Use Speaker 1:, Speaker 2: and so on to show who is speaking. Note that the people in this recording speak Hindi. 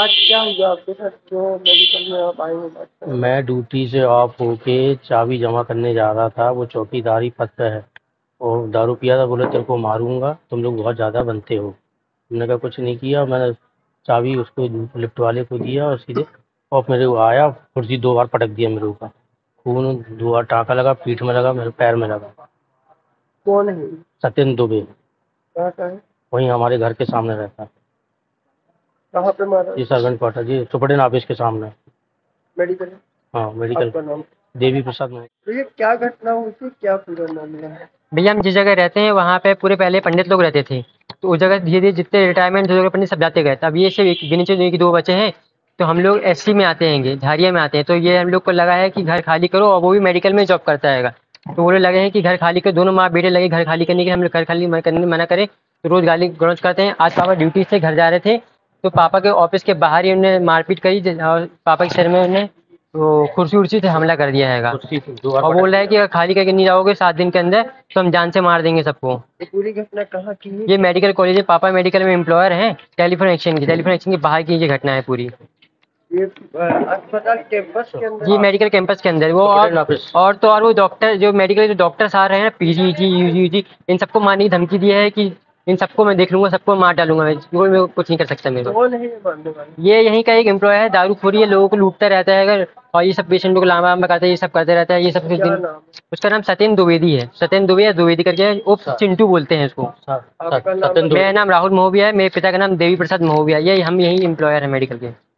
Speaker 1: आज क्या हुआ आपके साथ जो मेडिकल में आप आए हैं बात करने?
Speaker 2: मैं ड्यूटी से ऑफ होके चाबी जमा करने जा रहा था, वो चौकीदार ही फंस है। वो दारू पिया था, बोले तेरे को मारूंगा, तुम लोग बहुत ज़्यादा बनते हो। मैंने कहा कुछ नहीं किया, मैंने चाबी उसको लिफ्ट वाले को दिया और सीधे और मेरे को आया, कुर्सी 2 बार पटक दिया मेरे ऊपर। खून 2 बार टाँका लगा, पीठ में लगा, मेरे पैर में लगा।
Speaker 1: कौन है ये?
Speaker 2: सत्येंद्र दुबे,
Speaker 1: कहाँ का है?
Speaker 2: वहीं हमारे घर के सामने रहता है।
Speaker 1: कहाँ पे मारा
Speaker 2: जी
Speaker 1: उसको?
Speaker 2: सर्वेंट क्वार्टर, जी सुपरडेंट ऑफिस के सामने।
Speaker 1: मेडिकल?
Speaker 2: हाँ मेडिकल।
Speaker 1: आपका नाम?
Speaker 2: देवी प्रसाद में।
Speaker 1: तो ये क्या घटना हुई थी, क्या पूरा मामला है?
Speaker 3: भैया हम जिस जगह रहते हैं वहाँ पे पूरे पहले पंडित लोग रहते थे। तो उस जगह धीरे धीरे जितने रिटायरमेंट हो गए पंडित सब जाते गए। तब ये सिर्फ एक गिने चुने एक दो बचे हैं। तो हम लोग एससी में आते हैं, झारिया में आते हैं। तो ये हम लोग को लगा है कि घर खाली करो, और वो भी मेडिकल में जॉब करता है। तो वो लोग लगे हैं कि घर खाली करो, दोनों माँ बेटे लगे घर खाली करने के। हम लोग घर खाली करने मना करें तो रोज गाली गलौज करते हैं। आज पापा ड्यूटी से घर जा रहे थे तो पापा के ऑफिस के बाहर ही उन्होंने मारपीट करी, और पापा के सिर में उन्हें तो कुर्सी उर्सी से हमला कर दिया है।
Speaker 2: कुर्सी 2 बार
Speaker 3: और
Speaker 2: पटक
Speaker 3: बोल रहा है कि
Speaker 2: दिया।
Speaker 3: अगर खाली करके नहीं जाओगे 7 दिन के अंदर तो हम जान से मार देंगे सबको।
Speaker 1: ये पूरी घटना कहाँ की है?
Speaker 3: ये मेडिकल कॉलेज है, पापा मेडिकल में एम्प्लॉयर हैं। टेलीफोन एक्सचेंज के बाहर की ये घटना है पूरी।
Speaker 1: ये अस्पताल कैंपस के अंदर?
Speaker 3: जी मेडिकल कैंपस के अंदर वो।
Speaker 2: Superintendent office.
Speaker 3: और तो और वो डॉक्टर जो मेडिकल जो डॉक्टर्स आ रहे हैं पीजी जी यूजी जी, इन सबको मारने की धमकी दी है कि इन सबको मैं देख लूंगा, सबको मार डालूंगा मैं, कोई मेरे को कुछ नहीं कर सकता मेरे को।
Speaker 1: कौन है ये मारने वाला?
Speaker 3: ये यहीं का एक एम्प्लॉय है, दारूखोरी है, लोगों को लूटता रहता है अगर, और ये सब पेशेंटों को लामा वामा करता है, ये सब करते रहता है ये सब कुछ
Speaker 1: क्या
Speaker 3: दिन।
Speaker 1: नाम है?
Speaker 3: उसका नाम सत्येंद्र द्विवेदी है, सत्येंद्र दुबे या द्विवेदी करके है, उप चिंटू बोलते हैं इसको।
Speaker 1: आपका नाम?
Speaker 2: सत्येंद्र दुबे।
Speaker 3: मेरा नाम राहुल महोबिया है, मेरे पिता का नाम देवी प्रसाद महोबिया है। ये हम यही एम्प्लॉयर है मेडिकल के।